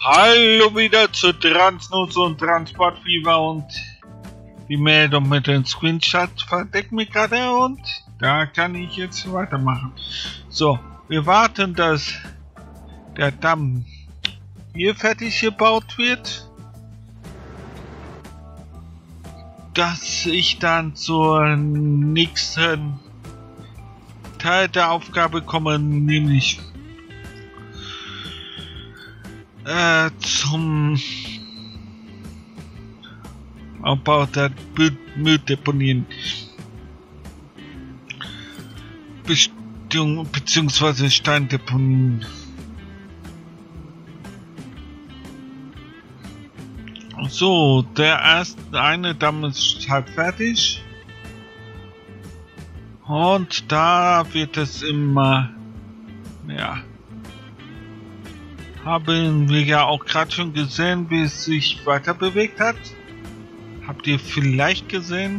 Hallo wieder zu Transnus und Transportfieber und die Meldung mit den Screenshots verdeckt mich gerade und da kann ich jetzt weitermachen. So, wir warten, dass der Damm hier fertig gebaut wird, dass ich dann zur nächsten Teil der Aufgabe komme, nämlich zum Aufbau der Mülldeponien beziehungsweise Steindeponien. So, der eine Damm ist halb fertig und da wird es immer mehr. Haben wir ja auch gerade schon gesehen, wie es sich weiter bewegt hat. Habt ihr vielleicht gesehen?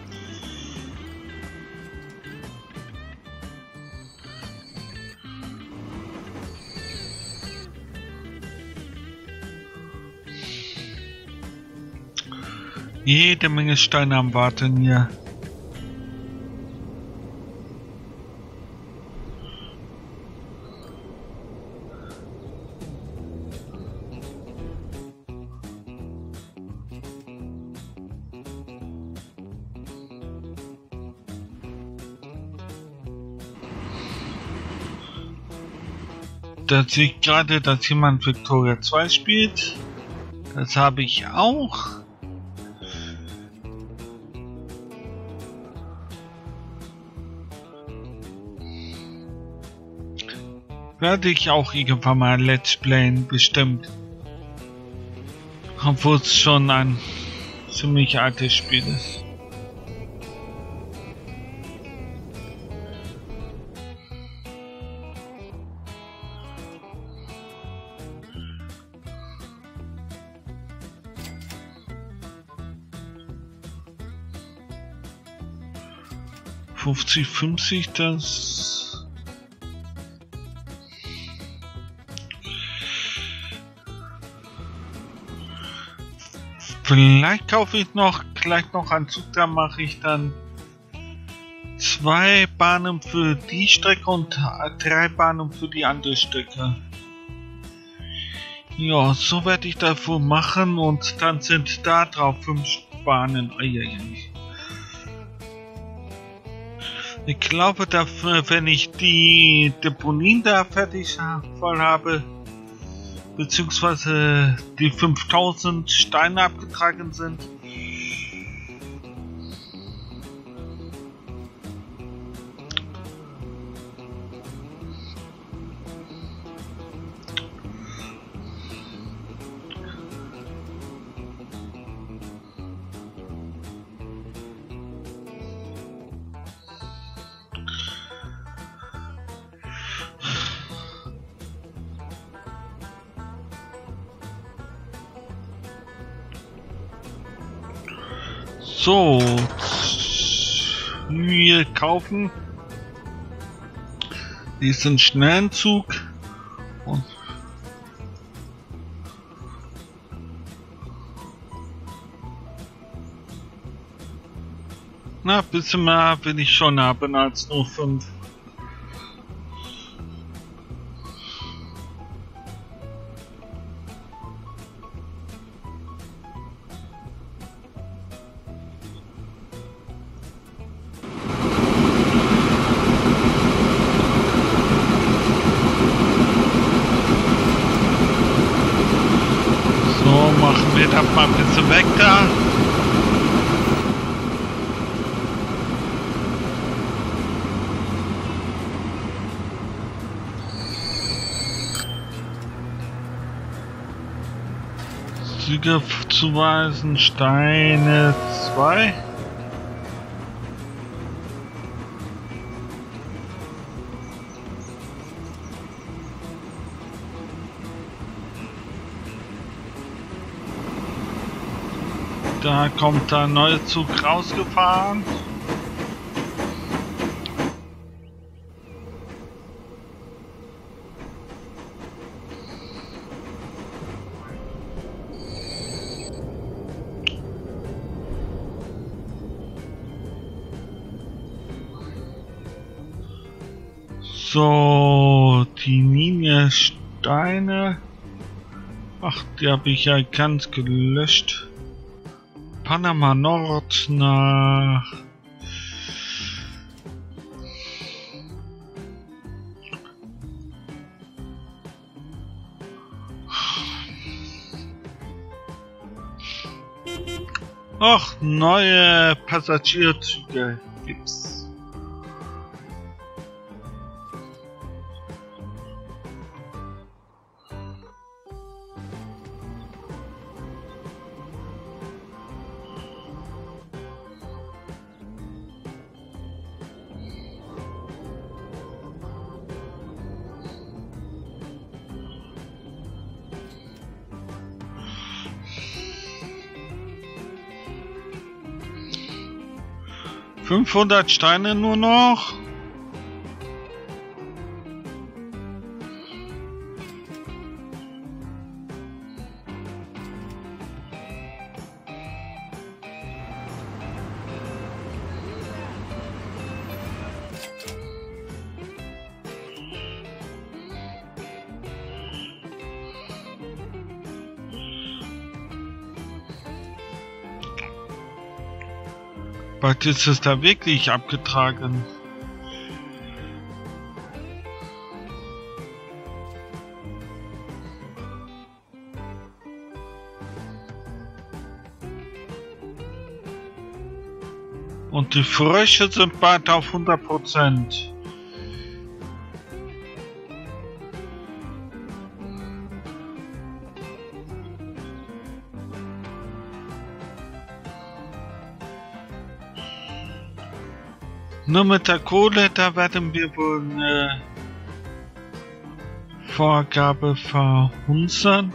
Jede Menge Steine am Warten hier. Da sehe ich gerade, dass jemand Victoria 2 spielt. Das habe ich auch. Werde ich auch irgendwann mal Let's Playen, bestimmt. Obwohl es schon ein ziemlich altes Spiel ist. $50, das vielleicht kaufe ich gleich noch einen Zug, da mache ich dann 2 Bahnen für die Strecke und 3 Bahnen für die andere Strecke. Ja, so werde ich das wohl machen und dann sind da drauf 5 Bahnen. Ich glaube, dafür, wenn ich die Deponien da fertig voll habe, beziehungsweise die 5000 Steine abgetragen sind, so, wir kaufen diesen schnellen Zug und na, ein bisschen mehr will ich schon haben als nur 5. Machen wir das mal ein bisschen weg da. Züge zuweisen, Steine 2. Da kommt der neue Zug rausgefahren. So, die Linie Steine. Ach, die habe ich ja ganz gelöscht. Panama Nord nach... Ach, neue Passagierzüge gibt's. ...500 Steine nur noch. Bald ist es da wirklich abgetragen. Und die Frösche sind bald auf 100%. Nur mit der Kohle, da werden wir wohl eine Vorgabe verhunzen.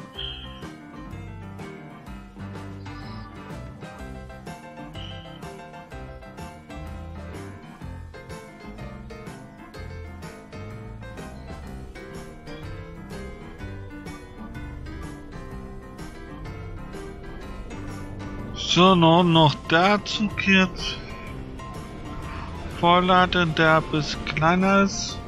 So, noch dazu jetzt. Vorladen, der ein bisschen kleiner ist.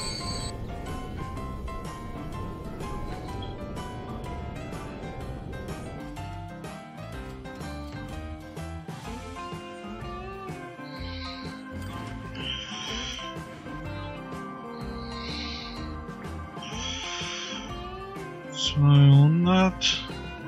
...200...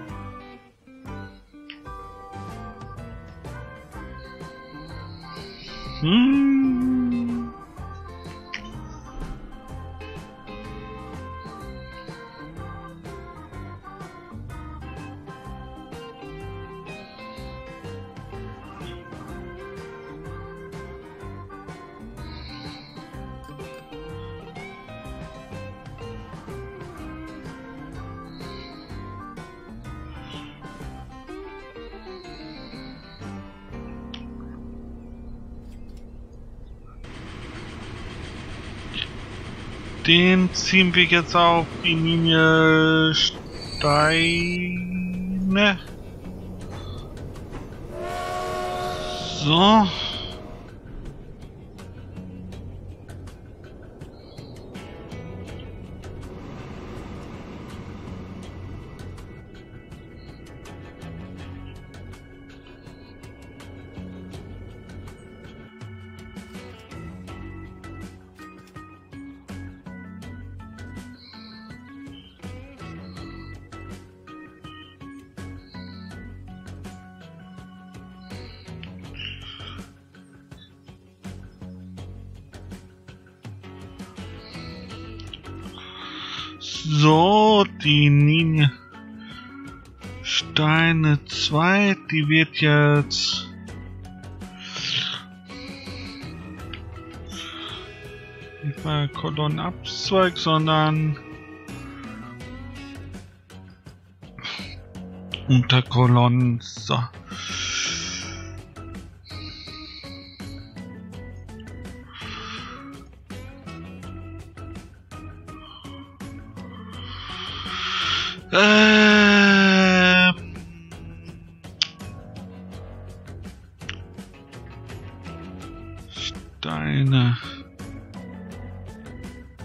Den ziehen wir jetzt auf die Linie Steine. So. So, die Linie Steine 2, die wird jetzt nicht mal Kolonnenabzweig, sondern Unterkolonnen. So. Steine.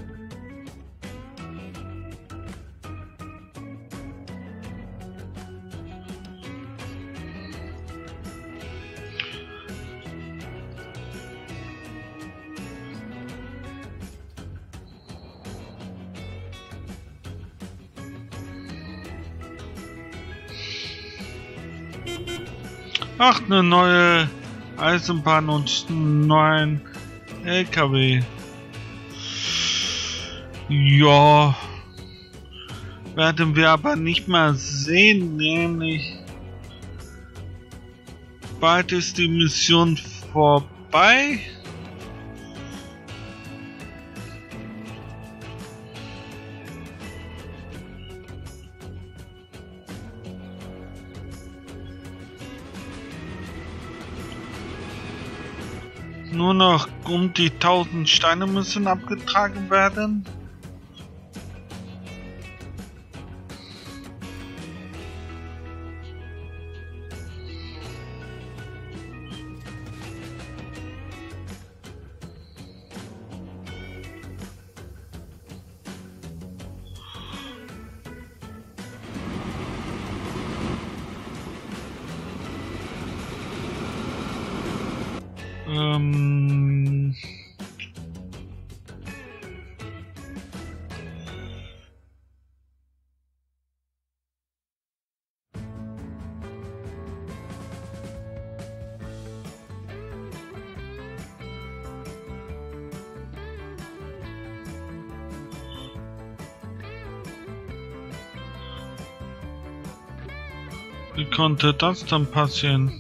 Ach, eine neue Eisenbahn und einen neuen LKW. Ja, werden wir aber nicht mehr sehen, nämlich bald ist die Mission vorbei. Nur noch um die 1000 Steine müssen abgetragen werden. Wie konnte das dann passieren?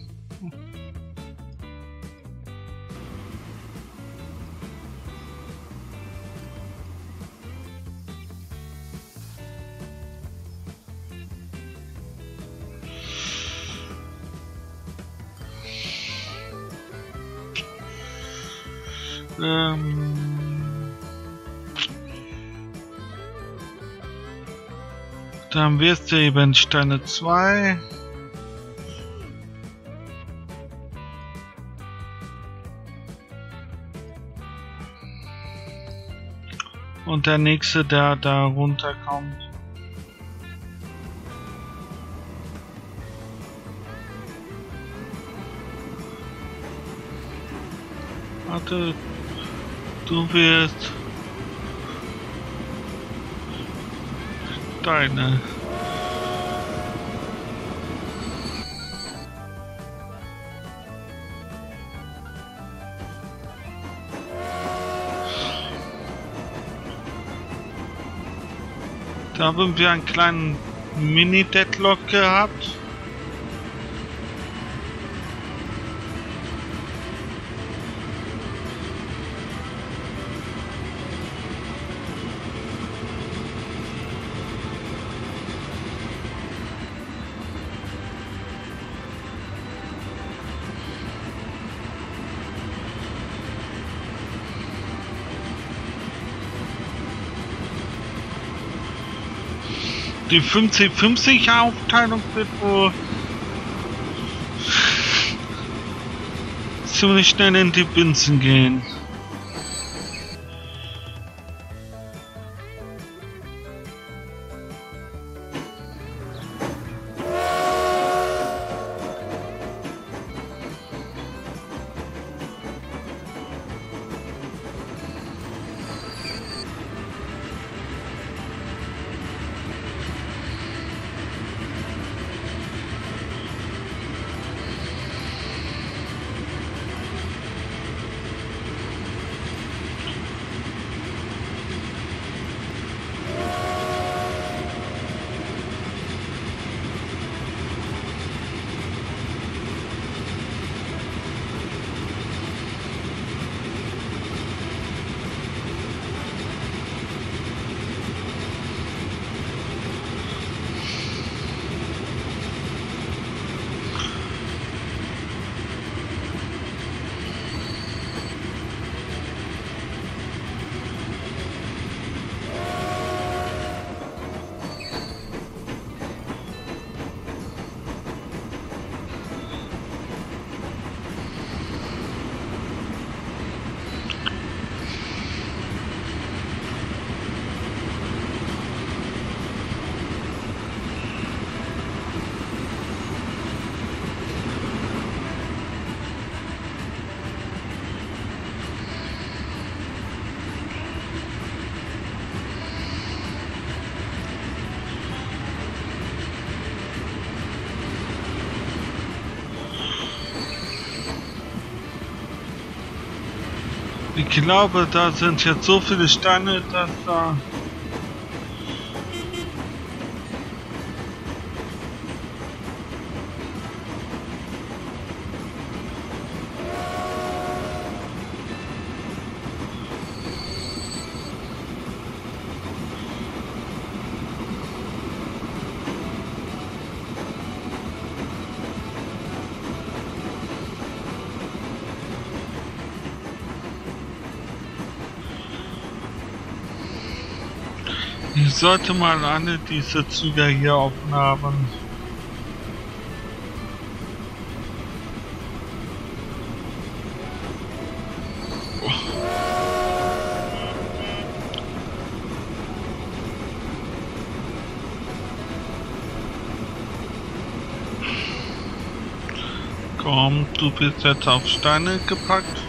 Dann wirst du eben Steine 2. Und der nächste, der da runterkommt. Warte, du wirst Steine. Da haben wir einen kleinen Mini-Deadlock gehabt. Die 50-50 Aufteilung wird wohl ziemlich schnell in die Binsen gehen. Ich glaube, da sind jetzt so viele Steine, dass da... Ich sollte mal alle diese Züge hier aufnahmen. Komm, du bist jetzt auf Steine gepackt.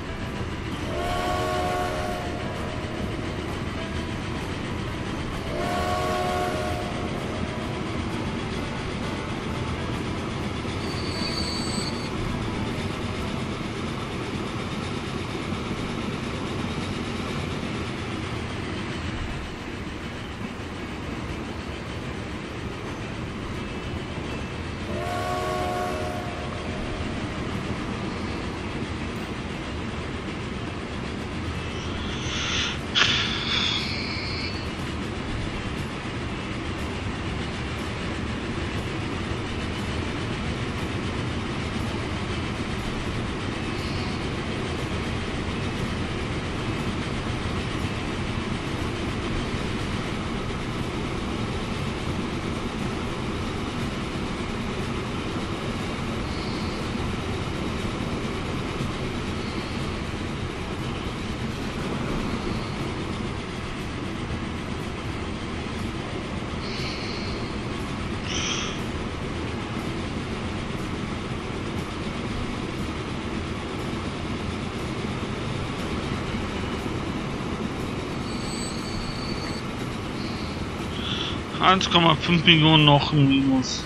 $1,5 Millionen noch ein Minus.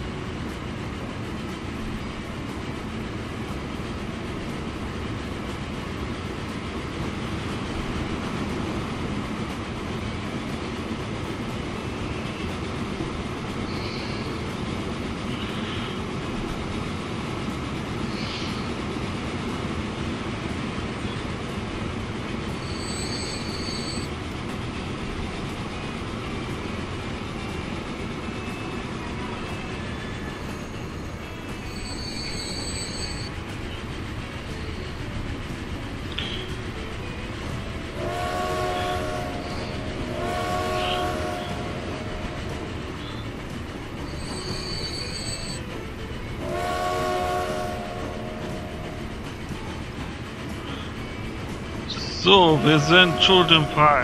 So, wir sind schuldenfrei.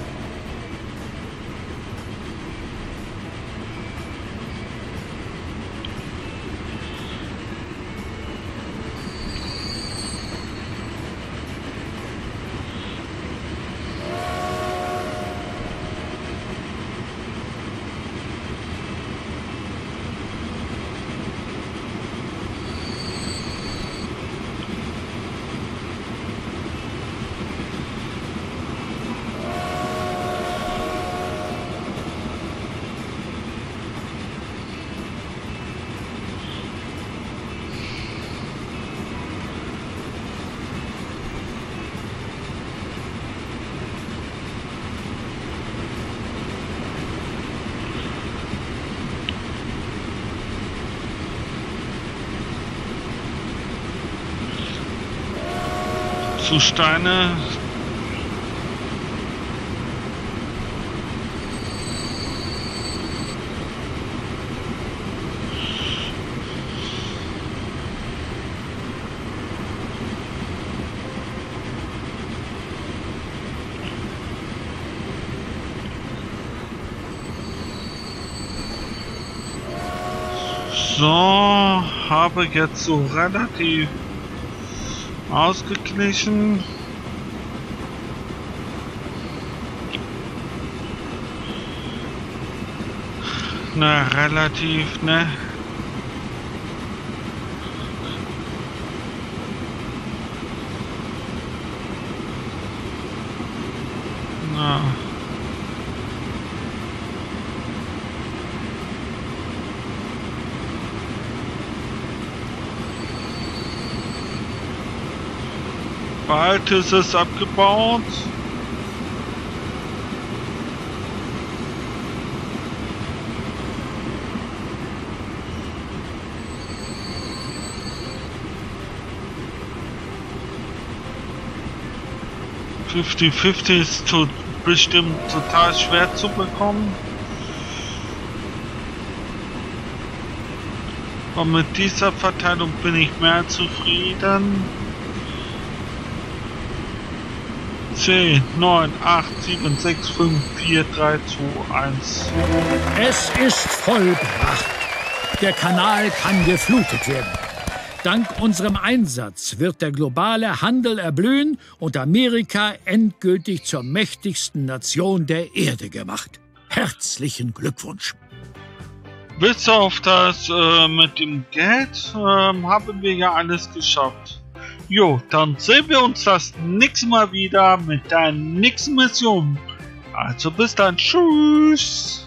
Zu Steine. So, habe jetzt so relativ ausgeglichen. Na, relativ, ne? Ja. Bald ist es abgebaut. »50-50« ist bestimmt total schwer zu bekommen. Aber mit dieser Verteilung bin ich mehr zufrieden. 10, 9, 8, 7, 6, 5, 4, 3, 2, 1. Es ist vollbracht. Der Kanal kann geflutet werden. Dank unserem Einsatz wird der globale Handel erblühen und Amerika endgültig zur mächtigsten Nation der Erde gemacht. Herzlichen Glückwunsch. Bis auf das mit dem Geld haben wir ja alles geschafft. Jo, dann sehen wir uns das nächste Mal wieder mit der nächsten Mission. Also bis dann, tschüss.